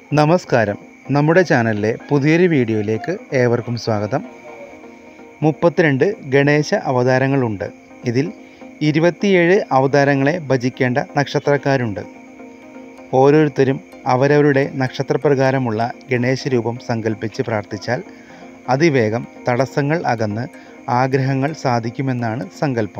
നമസ്കാരം. നമ്മുടെ ചാനലിലെ പുതിയൊരു വീഡിയോയിലേക്ക് ഏവർക്കും സ്വാഗതം. 32 ഗണേശ അവതാരങ്ങളുണ്ട്. ഇതിൽ 27 അവതാരങ്ങളെ ഭജിക്കേണ്ട നക്ഷത്രക്കാരുണ്ട്. ഓരോരുത്തരും അവരവരുടെ നക്ഷത്രപ്രകാരമുള്ള ഗണേശ രൂപം സങ്കല്പിച്ച് പ്രാർത്ഥിച്ചാൽ അതിവേഗം തടസ്സങ്ങൾ അകന്ന് ആഗ്രഹങ്ങൾ സാധിക്കുമെന്നാണ് സങ്കല്പം.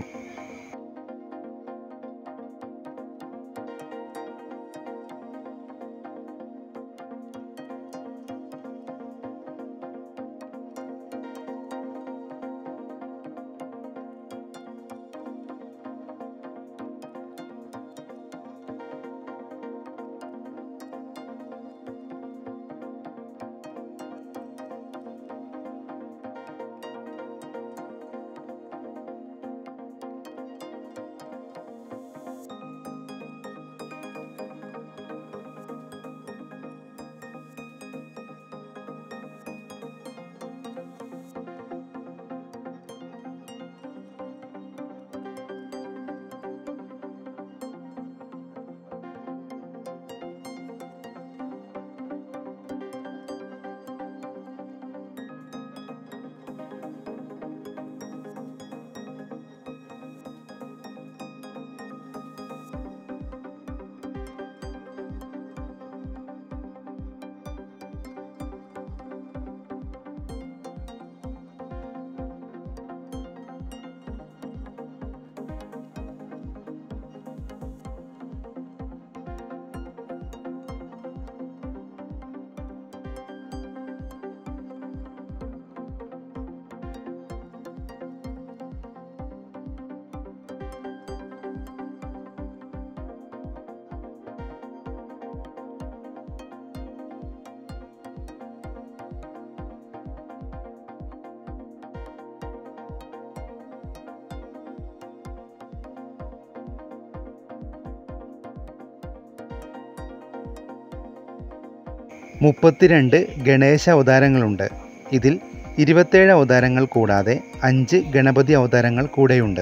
മുപ്പത്തിരണ്ട് ഗണേശ അവതാരങ്ങളുണ്ട്. ഇതിൽ 27 അവതാരങ്ങൾ കൂടാതെ 5 ഗണപതി അവതാരങ്ങൾ കൂടെയുണ്ട്.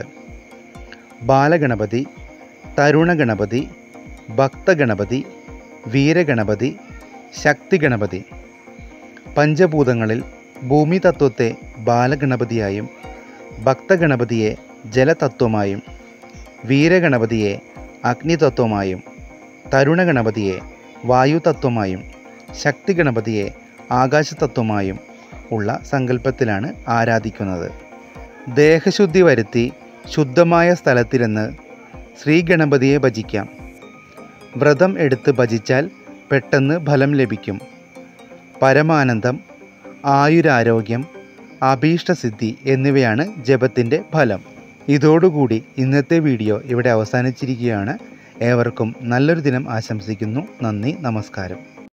ബാലഗണപതി, തരുണഗണപതി, ഭക്തഗണപതി, വീരഗണപതി, ശക്തി ഗണപതി. പഞ്ചഭൂതങ്ങളിൽ ഭൂമി തത്വത്തെ ബാലഗണപതിയായും ഭക്തഗണപതിയെ ജലതത്വമായും വീരഗണപതിയെ അഗ്നിതത്വമായും തരുണഗണപതിയെ വായുതത്വമായും ശക്തി ഗണപതിയെ ആകാശതത്വമായും ഉള്ള സങ്കല്പത്തിലാണ് ആരാധിക്കുന്നത്. ദേഹശുദ്ധി വരുത്തി ശുദ്ധമായ സ്ഥലത്തിരുന്ന് ശ്രീഗണപതിയെ ഭജിക്കാം. വ്രതം എടുത്ത് ഭജിച്ചാൽ പെട്ടെന്ന് ഫലം ലഭിക്കും. പരമാനന്ദം, ആയുരാരോഗ്യം, അഭീഷ്ടസിദ്ധി എന്നിവയാണ് ജപത്തിൻ്റെ ഫലം. ഇതോടുകൂടി ഇന്നത്തെ വീഡിയോ ഇവിടെ അവസാനിച്ചിരിക്കുകയാണ്. ഏവർക്കും നല്ലൊരു ദിനം ആശംസിക്കുന്നു. നന്ദി, നമസ്കാരം.